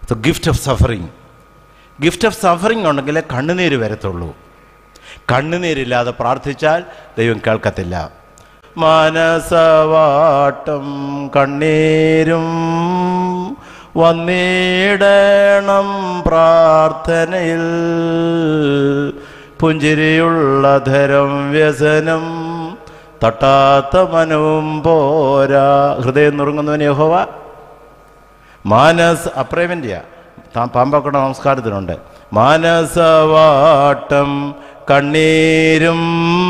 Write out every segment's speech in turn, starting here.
The gift of suffering. Gift of suffering ഉണ്ടെങ്കിലേ കണ്ണുനീര് വരത്തുള്ളൂ. കണ്ണുനീരില്ലാതെ പ്രാർത്ഥിച്ചാൽ ദൈവം കേൾക്കത്തില്ല. മനസവാട്ടം കണ്ണീരും വന്നിടണം പ്രാർത്ഥനയിൽ, പുഞ്ചിരിയുള്ള ധരം വ്യസനം തട്ടാത്ത മനവും പോരാ. ഹൃദയം നുറുങ്ങുന്നവൻ യഹോവ. അപ്രേമൻ്റെയാ പാമ്പക്കുട നമസ്കാരത്തിനുണ്ട്. മാനസവാട്ടം കണ്ണീരും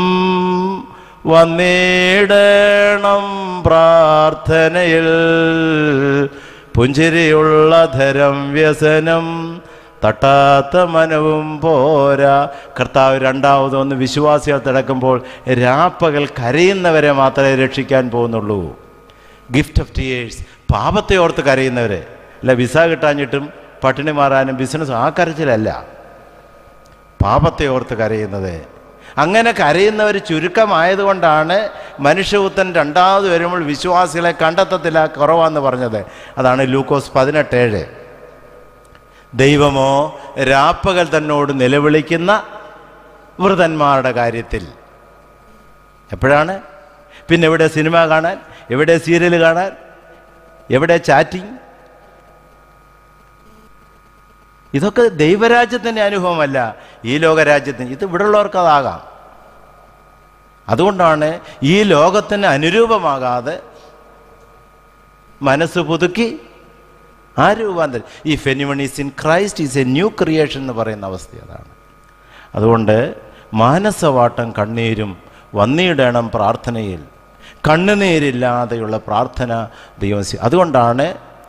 വന്നിടണം പ്രാർത്ഥനയിൽ, പുഞ്ചിരിയുള്ള ധരം വ്യസനം തട്ടാത്ത മനവും പോരാ. കർത്താവ് രണ്ടാമതൊന്ന് വിശ്വാസികൾ തിടക്കുമ്പോൾ രാപ്പകൽ കരയുന്നവരെ മാത്രമേ രക്ഷിക്കാൻ പോകുന്നുള്ളൂ. ഗിഫ്റ്റ് ഓഫ് ടിയേഴ്സ്, പാപത്തെ ഓർത്ത് കരയുന്നവരെ. അല്ല വിസ കിട്ടാഞ്ഞിട്ടും പട്ടിണി മാറാനും ബിസിനസ്, ആ കരച്ചിലല്ല, പാപത്തെ ഓർത്ത് കരയുന്നത്. അങ്ങനെ കരയുന്നവർ ചുരുക്കമായതുകൊണ്ടാണ് മനുഷ്യപുത്രൻ രണ്ടാമത് വരുമ്പോൾ വിശ്വാസികളെ കണ്ടെത്തത്തില്ല, കുറവാന്ന് പറഞ്ഞത്. അതാണ് ലൂക്കോസ് 18:7. ദൈവമോ രാപ്പകൽ തന്നോട് നിലവിളിക്കുന്ന വൃതന്മാരുടെ കാര്യത്തിൽ. എപ്പോഴാണ്? പിന്നെ എവിടെ സിനിമ കാണാൻ, എവിടെ സീരിയൽ കാണാൻ, എവിടെ ചാറ്റിങ്? ഇതൊക്കെ ദൈവരാജ്യത്തിൻ്റെ അനുഭവമല്ല, ഈ ലോകരാജ്യത്തിന്. ഇത് ഇവിടെയുള്ളവർക്ക് അതാകാം. അതുകൊണ്ടാണ് ഈ ലോകത്തിന് അനുരൂപമാകാതെ മനസ്സ് പുതുക്കി ആ രൂപാന്തരം. If anyone is in Christ is a new creation എന്ന് പറയുന്ന അവസ്ഥ അതാണ്. അതുകൊണ്ട് മാനസവാട്ടം കണ്ണീരും വന്നിടണം പ്രാർത്ഥനയിൽ. കണ്ണുനീരില്ലാതെയുള്ള പ്രാർത്ഥന ദൈവം. അതുകൊണ്ടാണ്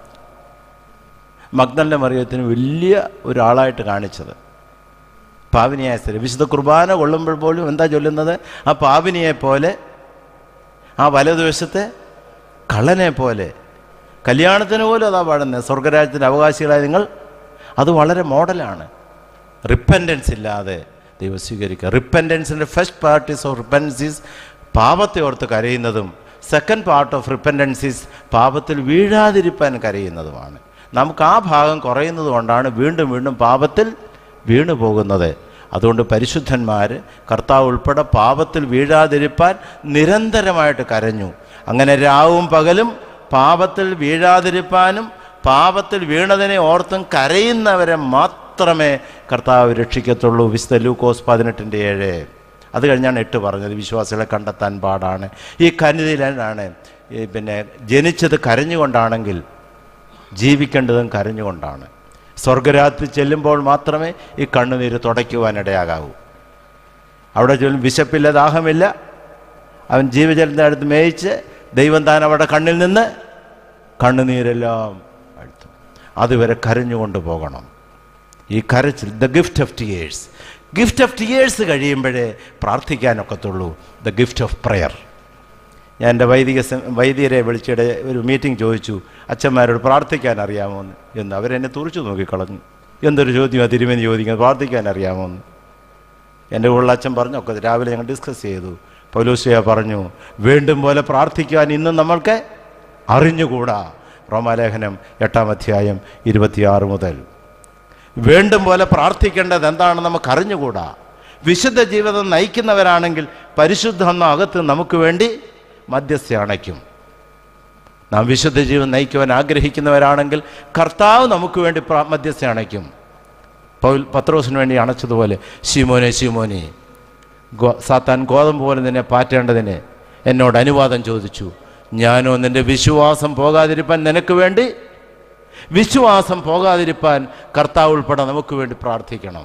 മഗ്ദലന മറിയത്തിന് വലിയ ഒരാളായിട്ട് കാണിച്ചത്. പാപിനിയായ സ്ത്രീ വിശുദ്ധ കുർബാന കൊള്ളുമ്പോൾ പോലും എന്താ ചൊല്ലുന്നത്? ആ പാപിനിയെ പോലെ, ആ വലതുവശത്തെ കള്ളനെ പോലെ. കല്യാണത്തിന് പോലും അതാ പാടുന്നത്, സ്വർഗരാജ്യത്തിൻ്റെ അവകാശികളായ നിങ്ങൾ. അത് വളരെ മോഡലാണ്. റിപ്പൻറ്റൻസ് ഇല്ലാതെ ദൈവം സ്വീകരിക്കുക. റിപ്പൻറ്റൻസിൻ്റെ first part is of repentance is പാപത്തെ ഓർത്ത് കരയുന്നതും, second part of repentance is പാപത്തിൽ വീഴാതിരിപ്പാൻ കരയുന്നതുമാണ്. നമുക്ക് ആ ഭാഗം കുറയുന്നത് കൊണ്ടാണ് വീണ്ടും വീണ്ടും പാപത്തിൽ വീണു പോകുന്നത്. അതുകൊണ്ട് പരിശുദ്ധന്മാർ കർത്താവ് ഉൾപ്പെടെ പാപത്തിൽ വീഴാതിരിപ്പാൻ നിരന്തരമായിട്ട് കരഞ്ഞു. അങ്ങനെ രാവും പകലും പാപത്തിൽ വീഴാതിരിപ്പാനും പാപത്തിൽ വീണതിനെ ഓർത്തും കരയുന്നവരെ മാത്രമേ കർത്താവ് രക്ഷിക്കത്തുള്ളൂ. വിശുദ്ധ ലൂക്കോസ് 18:7. അത് കഴിഞ്ഞാണ് 8 പറഞ്ഞത്, വിശ്വാസികളെ കണ്ടെത്താൻ പാടാണ്. ഈ കനിതിലാണ് പിന്നെ ജനിച്ചത് കരഞ്ഞുകൊണ്ടാണെങ്കിൽ ജീവിക്കേണ്ടതും കരഞ്ഞുകൊണ്ടാണ്. സ്വർഗരാജ്യത്തിൽ ചെല്ലുമ്പോൾ മാത്രമേ ഈ കണ്ണുനീര് തുടയ്ക്കുവാനിടയാകാവൂ. അവിടെ ചൊല്ലും വിശപ്പില്ല, ദാഹമില്ല, അവൻ ജീവജലത്തിൻ്റെ അടുത്ത് മേയിച്ച് ദൈവം താൻ അവിടെ കണ്ണിൽ നിന്ന് കണ്ണുനീരെല്ലാം അഴുത്തും. അതുവരെ കരഞ്ഞുകൊണ്ട് പോകണം. ഈ കരച്ചിൽ the gift of tears. Gift of tears കഴിയുമ്പോഴേ പ്രാർത്ഥിക്കാനൊക്കത്തുള്ളൂ. The gift of prayer. ഞാൻ എൻ്റെ വൈദികരെ വിളിച്ചിടെ ഒരു മീറ്റിംഗ് ചോദിച്ചു, അച്ഛന്മാരോട് പ്രാർത്ഥിക്കാൻ അറിയാമോ എന്ന്. അവരെന്നെ തുറിച്ചു നോക്കിക്കളഞ്ഞു. എന്തൊരു ചോദ്യമാണ് തിരുമേനി ചോദിക്കുന്നത്, പ്രാർത്ഥിക്കാൻ അറിയാമോ എന്ന്. എൻ്റെ കൂടെ അച്ഛൻ പറഞ്ഞു, ഒക്കെ രാവിലെ ഞങ്ങൾ ഡിസ്കസ് ചെയ്തു. പൗലോസ്യ പറഞ്ഞു, വേണ്ടും പോലെ പ്രാർത്ഥിക്കാൻ ഇന്നും നമ്മൾക്ക് അറിഞ്ഞുകൂടാ. റോമാലേഖനം 8:26 മുതൽ. വേണ്ടും പോലെ പ്രാർത്ഥിക്കേണ്ടത് എന്താണെന്ന് നമുക്ക് അറിഞ്ഞുകൂടാ. വിശുദ്ധ ജീവിതം നയിക്കുന്നവരാണെങ്കിൽ പരിശുദ്ധ അകത്ത് നമുക്ക് വേണ്ടി മധ്യസ്ഥ അണയ്ക്കും. നാം വിശുദ്ധ ജീവിതം നയിക്കുവാൻ ആഗ്രഹിക്കുന്നവരാണെങ്കിൽ കർത്താവ് നമുക്ക് വേണ്ടി മധ്യസ്ഥ അണയ്ക്കും. പത്രോസിന് വേണ്ടി അണച്ചതുപോലെ, ശിമോനെ ശിമോനെ, സാത്താൻ ഗോതമ്പ് പോലെ നിന്നെ പാറ്റേണ്ടതിന് എന്നോട് അനുവാദം ചോദിച്ചു. ഞാനോ നിൻ്റെ വിശ്വാസം പോകാതിരിപ്പാൻ നിനക്ക് വേണ്ടി, വിശ്വാസം പോകാതിരിപ്പാൻ കർത്താവ് ഉൾപ്പെടെ നമുക്ക് വേണ്ടി പ്രാർത്ഥിക്കണം.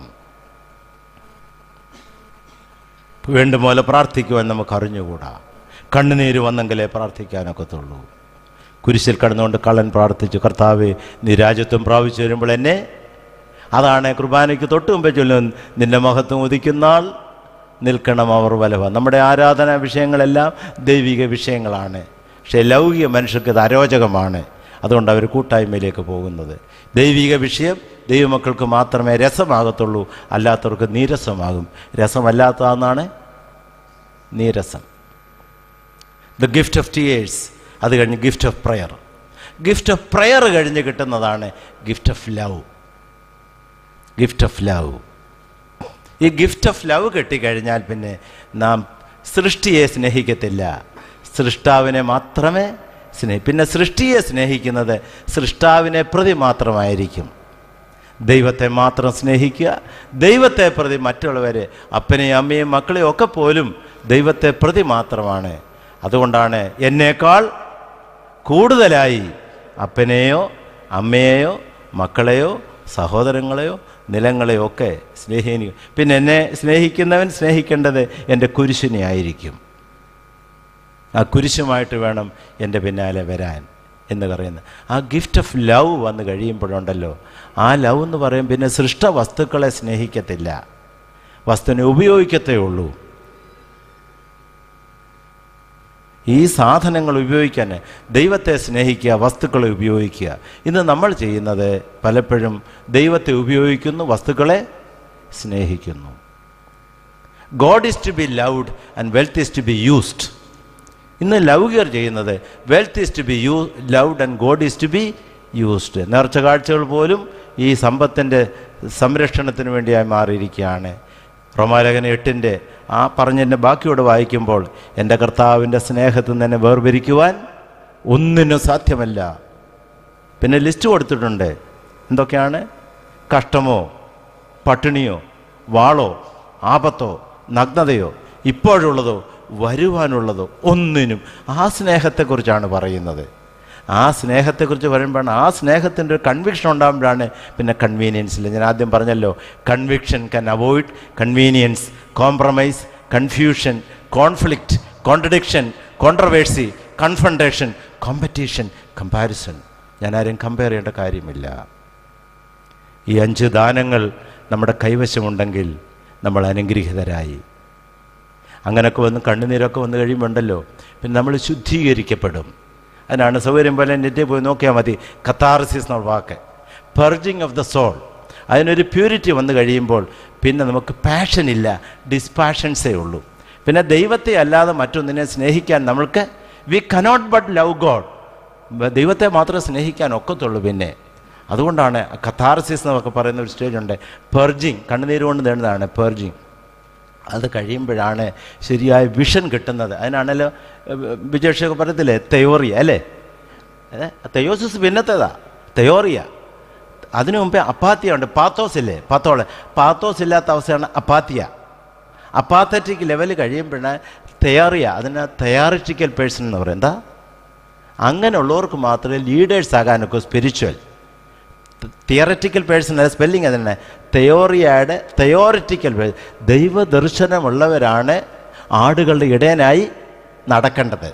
വേണ്ടും പോലെ പ്രാർത്ഥിക്കുവാൻ നമുക്ക് അറിഞ്ഞുകൂടാ. കണ്ണുനീര് വന്നെങ്കിലേ പ്രാർത്ഥിക്കാനൊക്കത്തുള്ളൂ. കുരിശിൽ കടന്നുകൊണ്ട് കള്ളൻ പ്രാർത്ഥിച്ചു, കർത്താവേ നീ രാജ്യത്വം പ്രാപിച്ചു വരുമ്പോൾ എന്നെ. അതാണ് കുർബാനയ്ക്ക് തൊട്ട് മുമ്പേ ചൊല്ലും, നിന്റെ മഹത്വം ഉദിക്കുന്നാൾ നിൽക്കണം അവർ വലവ. നമ്മുടെ ആരാധനാ വിഷയങ്ങളെല്ലാം ദൈവിക വിഷയങ്ങളാണ്. പക്ഷേ ലൗകിക മനുഷ്യർക്ക് ഇത് അരോചകമാണ്. അതുകൊണ്ട് അവർ കൂട്ടായ്മയിലേക്ക് പോകുന്നത്. ദൈവിക വിഷയം ദൈവമക്കൾക്ക് മാത്രമേ രസമാകത്തുള്ളൂ, അല്ലാത്തവർക്ക് നീരസമാകും. രസമല്ലാത്തതാണ് നീരസം. The gift of tears. അത് കഴിഞ്ഞ് gift of prayer. Gift of prayer കഴിഞ്ഞ് കിട്ടുന്നതാണ് gift of love. Gift of love. ഈ ഗിഫ്റ്റ് ഓഫ് ലവ് കിട്ടിക്കഴിഞ്ഞാൽ പിന്നെ നാം സൃഷ്ടിയെ സ്നേഹിക്കത്തില്ല, സൃഷ്ടാവിനെ മാത്രമേ പിന്നെ സൃഷ്ടിയെ സ്നേഹിക്കുന്നത് സൃഷ്ടാവിനെ പ്രതി മാത്രമായിരിക്കും. ദൈവത്തെ മാത്രം സ്നേഹിക്കുക, ദൈവത്തെ പ്രതി മറ്റുള്ളവരെ, അപ്പനെയും അമ്മയും മക്കളെയും ഒക്കെ പോലും ദൈവത്തെ പ്രതി മാത്രമാണ്. അതുകൊണ്ടാണ് എന്നേക്കാൾ കൂടുതലായി അപ്പനെയോ അമ്മയെയോ മക്കളെയോ സഹോദരങ്ങളെയോ നിലങ്ങളെയോ ഒക്കെ സ്നേഹിക്കും. പിന്നെ എന്നെ സ്നേഹിക്കുന്നവൻ സ്നേഹിക്കേണ്ടത് എൻ്റെ കുരിശിനെ ആയിരിക്കും. ആ കുരിശുമായിട്ട് വേണം എൻ്റെ പിന്നാലെ വരാൻ എന്ന് പറയുന്നത്. ആ ഗിഫ്റ്റ് ഓഫ് ലവ് വന്ന് കഴിയുമ്പോഴുണ്ടല്ലോ, ആ ലവ് എന്ന് പറയും പിന്നെ സൃഷ്ട വസ്തുക്കളെ സ്നേഹിക്കത്തില്ല, വസ്തുവിനെ ഉപയോഗിക്കത്തേ ഉള്ളൂ. ഈ സാധനങ്ങൾ ഉപയോഗിക്കാൻ ദൈവത്തെ സ്നേഹിക്കുക, വസ്തുക്കളെ ഉപയോഗിക്കുക. ഇന്ന് നമ്മൾ ചെയ്യുന്നത് പലപ്പോഴും ദൈവത്തെ ഉപയോഗിക്കുന്നു, വസ്തുക്കളെ സ്നേഹിക്കുന്നു. God is to be loved and wealth is to be used. ഇന്ന് ലൗകികർ ചെയ്യുന്നത് wealth is to be loved and God is to be used. നേർച്ച കാഴ്ചകൾ പോലും ഈ സമ്പത്തിൻ്റെ സംരക്ഷണത്തിന് വേണ്ടിയായി മാറിയിരിക്കുകയാണ്. റോമാലേഖനം 8 ആ പറഞ്ഞതിൻ്റെ ബാക്കിയോടെ വായിക്കുമ്പോൾ എൻ്റെ കർത്താവിൻ്റെ സ്നേഹത്തിൽ നിന്ന് എന്നെ വേർപിരിക്കുവാൻ ഒന്നിനും സാധ്യമല്ല. പിന്നെ ലിസ്റ്റ് കൊടുത്തിട്ടുണ്ട്. എന്തൊക്കെയാണ്? കഷ്ടമോ, പട്ടിണിയോ, വാളോ, ആപത്തോ, നഗ്നതയോ, ഇപ്പോഴുള്ളതോ വരുവാനുള്ളതോ ഒന്നിനും. ആ സ്നേഹത്തെക്കുറിച്ചാണ് പറയുന്നത്. ആ സ്നേഹത്തെക്കുറിച്ച് പറയുമ്പോഴാണ്, ആ സ്നേഹത്തിൻ്റെ ഒരു കൺവിക്ഷൻ ഉണ്ടാകുമ്പോഴാണ് പിന്നെ കൺവീനിയൻസിൽ. ഞാൻ ആദ്യം പറഞ്ഞല്ലോ, conviction can avoid convenience, compromise, confusion, conflict, contradiction, controversy, confrontation, competition, comparison. ഞാൻ ആരെയും കമ്പയർ ചെയ്യേണ്ട കാര്യമില്ല. ഈ 5 ദാനങ്ങൾ നമ്മുടെ കൈവശമുണ്ടെങ്കിൽ നമ്മൾ അനുഗ്രഹീതരായി. അങ്ങനെയൊക്കെ വന്ന് കണ്ണുനീരൊക്കെ വന്നു കഴിയുമ്പോണ്ടല്ലോ പിന്നെ നമ്മൾ ശുദ്ധീകരിക്കപ്പെടും. അതിനാണ് സൗകര്യം പോലെ നെറ്റിൽ പോയി നോക്കിയാൽ മതി. കത്താർസിസ് എന്നുള്ള വാക്ക്, പെർജിങ് ഓഫ് ദ സോൾ. അതിനൊരു പ്യൂരിറ്റി വന്നു കഴിയുമ്പോൾ പിന്നെ നമുക്ക് പാഷനില്ല, ഡിസ്പാഷൻസേ ഉള്ളൂ. പിന്നെ ദൈവത്തെ അല്ലാതെ മറ്റൊന്നിനെ സ്നേഹിക്കാൻ നമ്മൾക്ക് we cannot but love God. ദൈവത്തെ മാത്രമേ സ്നേഹിക്കാൻ ഒക്കത്തുള്ളൂ. പിന്നെ അതുകൊണ്ടാണ് കത്താർസിസ് എന്നൊക്കെ പറയുന്ന ഒരു സ്റ്റേജുണ്ട്. പെർജിങ്, കണ്ണുനീര് കൊണ്ട് നേടുന്നതാണ് പെർജിങ്. അത് കഴിയുമ്പോഴാണ് ശരിയായ വിഷൻ കിട്ടുന്നത്. അതിനാണല്ലോ വിജയക്ഷയൊക്കെ പറയത്തില്ലേ, തെയോറിയ അല്ലേ? തെയോസിസ് പിന്നത്തേതാ, തെയോറിയ. അതിനു മുമ്പേ അപ്പാത്തിയ ഉണ്ട്, പാത്തോസ് ഇല്ലേ, പാത്തോസ് ഇല്ലാത്ത അവസ്ഥയാണ് അപ്പാത്തിയ. അപ്പാത്തറ്റിക് ലെവൽ കഴിയുമ്പോഴാണ് തെയോറിയ. അതിന് തെയോറിറ്റിക്കൽ പേഴ്സൺ എന്ന് പറയും. എന്താ? അങ്ങനെയുള്ളവർക്ക് മാത്രമേ ലീഡേഴ്സ് ആകാനൊക്കെ. സ്പിരിച്വൽ തിയററ്റിക്കൽ പേഴ്സൺ, സ്പെല്ലിങ് അതന്നെ, തെയോറിയയുടെ തെയോറിറ്റിക്കൽ. ദൈവദർശനമുള്ളവരാണ് ആടുകളുടെ ഇടയനായി നടക്കേണ്ടത്.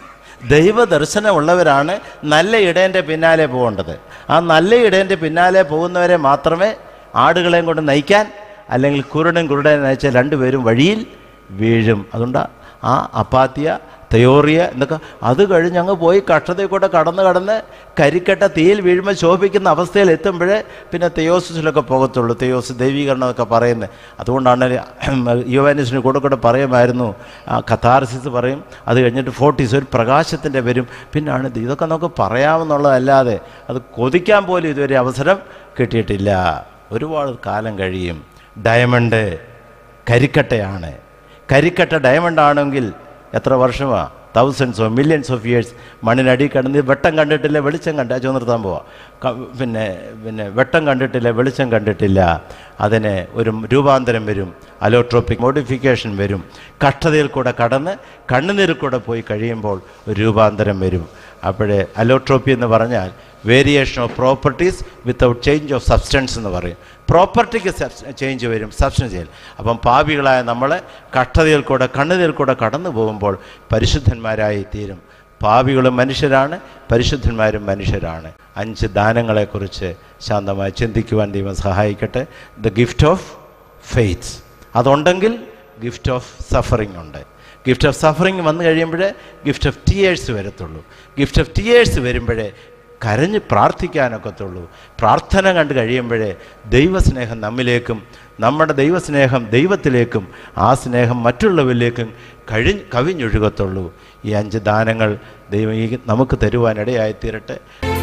ദൈവദർശനമുള്ളവരാണ് നല്ല ഇടയൻ്റെ പിന്നാലെ പോകേണ്ടത്. ആ നല്ല ഇടയൻ്റെ പിന്നാലെ പോകുന്നവരെ മാത്രമേ ആടുകളെയും കൊണ്ട് നയിക്കാൻ, അല്ലെങ്കിൽ കുരുടനെ നയിച്ച 2 പേരും വഴിയിൽ വീഴും. അതുകൊണ്ടാണ് ആ അപ്പാത്തിയ, തെയോറിയ എന്നൊക്കെ. അത് കഴിഞ്ഞ് അങ്ങ് പോയി കഷ്ടതയിൽ കൂടെ കടന്ന് കരിക്കട്ട തീയിൽ വീഴുമ്പോൾ ശോഭിക്കുന്ന അവസ്ഥയിൽ എത്തുമ്പോഴേ പിന്നെ തെയോസിസിലൊക്കെ പോകത്തുള്ളൂ. തെയോസ് ദൈവീകരണമൊക്കെ പറയുന്നത്. അതുകൊണ്ടാണ് യോവാനസിന് കൂടെ പറയുമായിരുന്നു, കഥാർസിസ് പറയും, അത് കഴിഞ്ഞിട്ട് 40s ഒരു പ്രകാശത്തിൻ്റെ വരും. പിന്നാണ് ഇതൊക്കെ നമുക്ക് പറയാമെന്നുള്ളതല്ലാതെ അത് കൊതിക്കാൻ പോലും ഇതുവരെ അവസരം കിട്ടിയിട്ടില്ല. ഒരുപാട് കാലം കഴിയും. ഡയമണ്ട് കരിക്കട്ടയാണ്. കരിക്കട്ട ഡയമണ്ട് ആണെങ്കിൽ എത്ര വർഷമാണ്? തൗസൻഡ്സോ മില്യൺസ് ഓഫ് ഇയേഴ്സ് മണ്ണിനടി കടന്ന് വെട്ടം കണ്ടിട്ടില്ല, വെളിച്ചം നിർത്താൻ പോവാം. പിന്നെ വെട്ടം കണ്ടിട്ടില്ല, വെളിച്ചം കണ്ടിട്ടില്ല. അതിന് ഒരു രൂപാന്തരം വരും, അലോട്രോപ്പിക് മോഡിഫിക്കേഷൻ വരും. കഷ്ടതയിൽ കൂടെ കടന്ന് കണ്ണുനീരിൽ കൂടെ പോയി കഴിയുമ്പോൾ ഒരു രൂപാന്തരം വരും. അപ്പോഴേ അലോട്രോപ്പി എന്ന് പറഞ്ഞാൽ variation of properties without change of substance എന്ന് പറയും. പ്രോപ്പർട്ടിക്ക് ചേഞ്ച് വരും, സബ്സ്റ്റൻസ് ചെയ്യൽ. അപ്പം പാപികളായ നമ്മൾ കഷ്ടതയിൽ കൂടെ കണ്ണുനീരിൽ കൂടെ കടന്നു പോകുമ്പോൾ പരിശുദ്ധന്മാരായി തീരും. പാപികളും മനുഷ്യരാണ്, പരിശുദ്ധന്മാരും മനുഷ്യരാണ്. 5 ദാനങ്ങളെക്കുറിച്ച് ശാന്തമായി ചിന്തിക്കുവാൻ ദൈവം സഹായിക്കട്ടെ. ദ ഗിഫ്റ്റ് ഓഫ് ഫെയ്ത്ത് അതുണ്ടെങ്കിൽ ഗിഫ്റ്റ് ഓഫ് സഫറിങ് ഉണ്ട്. ഗിഫ്റ്റ് ഓഫ് സഫറിങ് വന്നു കഴിയുമ്പോഴേ ഗിഫ്റ്റ് ഓഫ് ടീയേഴ്സ് വരത്തുള്ളൂ. ഗിഫ്റ്റ് ഓഫ് ടീയേഴ്സ് വരുമ്പോഴേ കരഞ്ഞ് പ്രാർത്ഥിക്കാനൊക്കത്തുള്ളൂ. പ്രാർത്ഥന കണ്ട് കഴിയുമ്പോഴേ ദൈവസ്നേഹം നമ്മിലേക്കും നമ്മുടെ ദൈവസ്നേഹം ദൈവത്തിലേക്കും ആ സ്നേഹം മറ്റുള്ളവരിലേക്കും കവിഞ്ഞൊഴുകത്തുള്ളൂ. ഈ 5 ദാനങ്ങൾ ദൈവം നമുക്ക് തരുവാനിടയായിത്തീരട്ടെ.